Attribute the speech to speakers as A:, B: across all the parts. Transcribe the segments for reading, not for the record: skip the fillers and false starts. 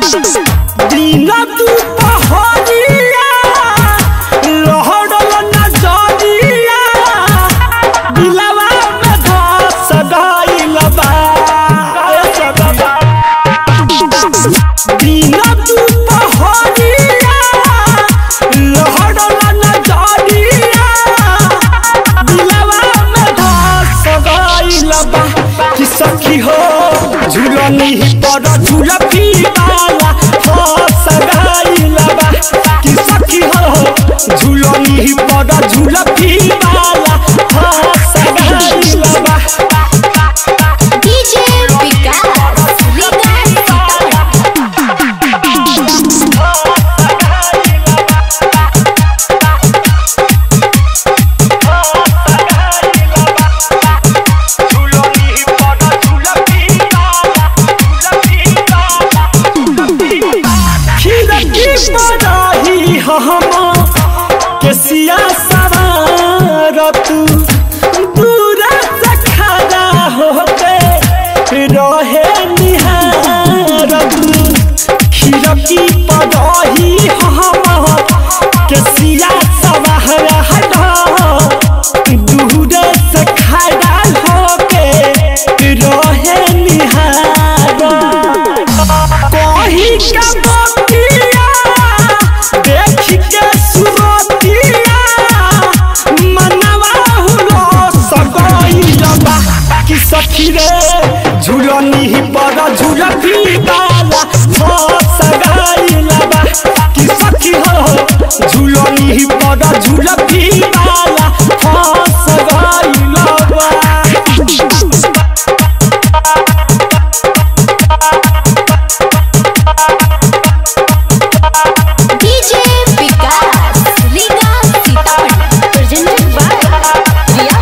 A: दिन दुपहरिया लहड़ल नजरिया दिलवा में धस गइल बा। दिन दुपहरिया लहड़ल नजरिया दिलवा में धस गइल बा। कि सखी हो झूलनी पर झूलफी वाला फंस गइल बा। कि सखी हो झूलनी पर झूलफी वाला फंस गइल बा।
B: डीजे विकास
A: रही हम केसिया सवार तू दूरा से खड़ा होके रहे निहार तू। खिड़की पर रही हम केसिया सवार दूरा से खड़ा होके रहे निहार। कहीं का सखी रे झूलनी पर झूलफी वाला फंस गइल बा। कि सखी हो झूलनी पर झूलफी वाला फंस गइल बा।
B: डीजे विकास लीगा सीतामढ़ी प्रेजेंटेड बाय रिया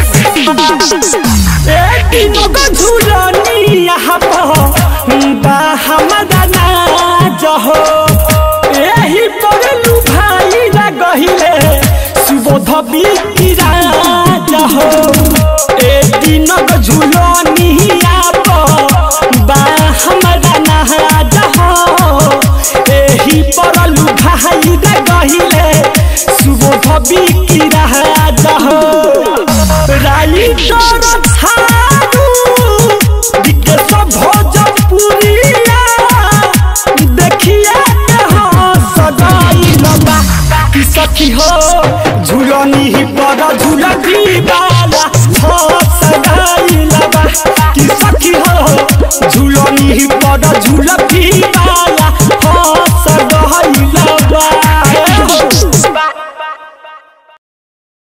A: तीनों को झूलनी यहाँ बा हमारा नाज हो। यही पर लुभाई गहिले सुबोध बिराज हो। तीनों को झूलनी यहाँ बा हमारा नाज हो। यही पर लुभाई गहिले सुबोध बिराज हो। राई